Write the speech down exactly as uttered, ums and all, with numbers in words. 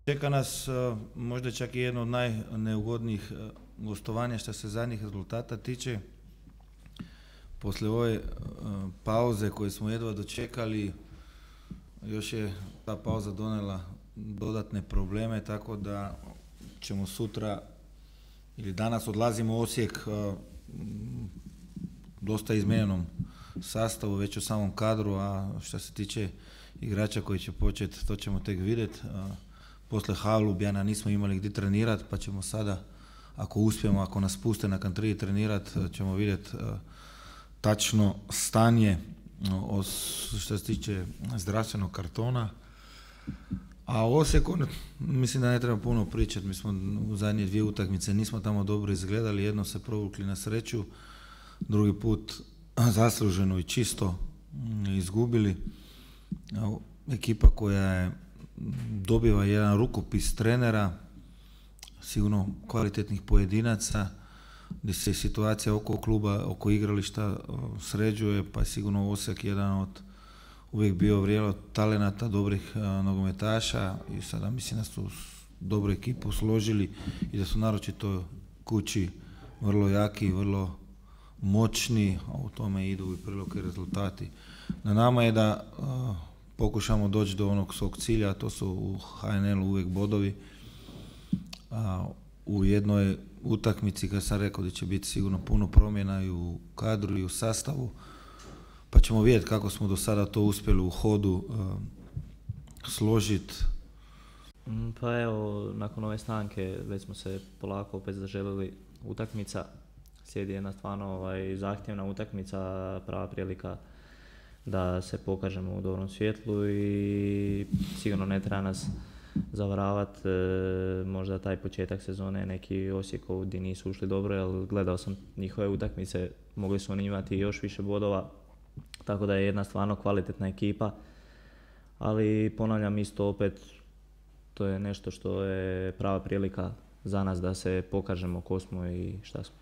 Čeka nas uh, možda čak i jedno od najneugodnijih uh, gostovanja što se zadnjih rezultata tiče. Poslije ove uh, pauze koje smo jedva dočekali, još je ta pauza donijela dodatne probleme, tako da ćemo sutra ili danas odlazimo u Osijek uh, dosta izmijenjenom sastavu, već u samom kadru, a što se tiče igrača koji će početi, to ćemo tek vidjeti. Uh, Posle Halubjana nismo imali gdje trenirati, pa ćemo sada, ako uspijemo, ako nas puste na Kantriji trenirati, ćemo vidjeti uh, tačno stanje uh, što se tiče zdravstvenog kartona. A u Osijeku, mislim da ne treba puno pričati, mi smo u zadnje dvije utakmice nismo tamo dobro izgledali, jedno se provukli na sreću, drugi put zasluženo i čisto izgubili. Uh, ekipa koja je dobiva jedan rukopis trenera, sigurno kvalitetnih pojedinaca, gdje se situacija oko kluba, oko igrališta sređuje, pa je sigurno Osijek jedan od uvijek bio vrijelo talenata, dobrih a, nogometaša i sada mislim da su dobru ekipu složili i da su naročito kući vrlo jaki, vrlo moćni, a u tome idu i prilog i rezultati. Na nama je da a, pokušamo doći do onog svog cilja, a to su u ha en el-u uvijek bodovi. A, u jednoj utakmici, kad sam rekao da će biti sigurno puno promjena i u kadru i u sastavu, pa ćemo vidjeti kako smo do sada to uspjeli u hodu uh, složiti. Pa evo, nakon ove stanke već smo se polako opet zaželili utakmica. Slijedi jedna stvarno ovaj, zahtjevna utakmica, prava prilika da se pokažemo u dobrom svjetlu i sigurno ne treba nas zavaravati. E, možda taj početak sezone neki Osijekov gdje nisu ušli dobro, jer gledao sam njihove utakmice, mogli su oni imati još više bodova, tako da je jedna stvarno kvalitetna ekipa, ali ponavljam isto opet, to je nešto što je prava prilika za nas da se pokažemo ko smo i šta smo.